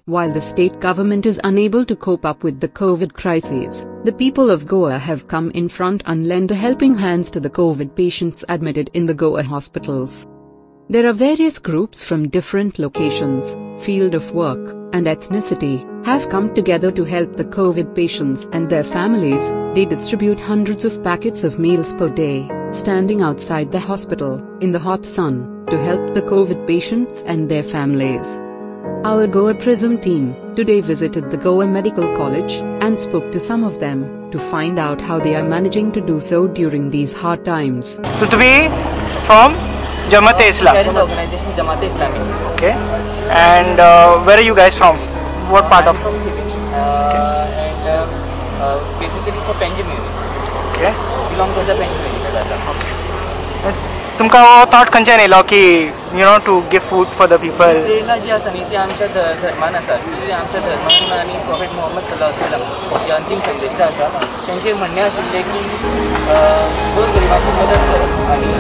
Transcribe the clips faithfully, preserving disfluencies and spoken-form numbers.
While the state government is unable to cope up with the COVID crisis, the people of Goa have come in front and lent a helping hands to the COVID patients admitted in the Goa hospitals. There are various groups from different locations, field of work, and ethnicity, have come together to help the COVID patients and their families. They distribute hundreds of packets of meals per day, standing outside the hospital, in the hot sun, to help the COVID patients and their families. Our Goa Prism team today visited the Goa Medical College and spoke to some of them to find out how they are managing to do so during these hard times. So to be from Jamaat-e-Islam. There is the organization Jamaat-e-Islami. Okay. And uh, where are you guys from? What part I'm of? from Tibet. Uh, and uh, uh, basically for Panjim. Okay. Belong to the Panjim. Okay. तुमका वो thought खंयच्यान येयलो की you know to give food for the people? Prerna ji आसा न्ही ती आमच्या धर्मान आसा ती आमच्या धर्मान आनी प्रॉफेट मुहम्मद सल्लल्लाहु अलैहि वसल्लम जे अंतीम संदेश आसा तेंचें म्हणणें आशिल्लें की गोर गरिबांची मदत करप आनी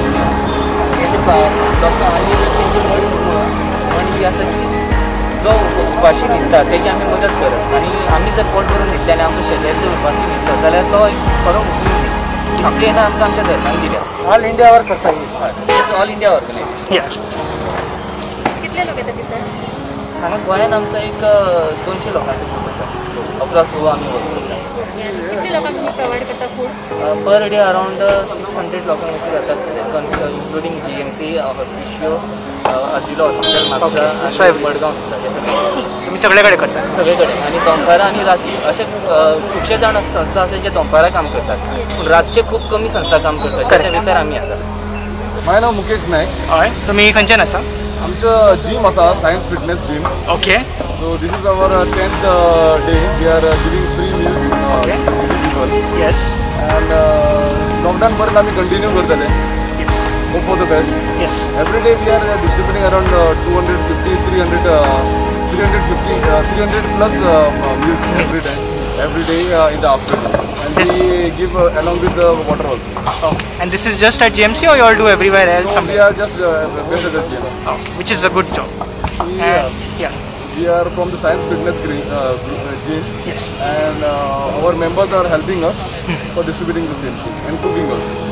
लोकां आनी तेंची म्हण ही आसा की जो उपाशी न्हिदता तेजी आमी मदत करप आनी आमी जर पोट भरून न्हिदले आनी आमचो शेजारी जर उपाशी न्हिदलो जाल्यार तो एक खरो मुस्लीम न्ही. ही प्रेरणा आमकां आमच्या धर्मान दिल्या. ऑल इंडिया वर करता येईल. All India organisation. या. कितले लोक येतात तिथं? हांगा गोंयांत आमचो एक दोनशे लोकांचो ग्रूप आसा. अक्रॉस गोवा आमी वर्क करता. कितले लोकांक तुम्ही प्रोवाइड करता food? Per day around six hundred लोकांक अशें जाता, इन्क्लुडींग जी एम सी, पिशिओ, अजिलो हॉस्पिटल म्हापसा आनी मडगांव सुद्दां. तुम्ही सगळे कडेन करता? सगळे कडेन. आनी दनपारां आनी राती अशे खुबशे जाण संस्था आसा जे दनपारां काम करतात, पूण रातचे खूब कमी संस्था काम करतात, ताच्या भितर आमी आसा. माझे नाव मुकेश नायक. हय. तुम्ही खंयच्यान आसा? आमचं जिम आसा, science fitness gym. Okay. So this is our tenth day. We are giving free meals to people. Yes. And lockdown पर्यंत आम्ही कंटिन्यू करतले. Yes. Hope for the best. Yes. Every day we are distributing around two hundred fifty three hundred three hundred fifty, uh, three hundred plus uh, uh, meals every time, every day uh, in the afternoon, and we give uh, along with the water also. Oh. And this is just at G M C or you all do everywhere else? So we are just uh, based at the G M C. Okay. Which is a good job. We, And, uh, yeah. We are from the Science Fitness Green, uh, group, uh, gym, Yes. and uh, our members are helping us for distributing the same thing and cooking also.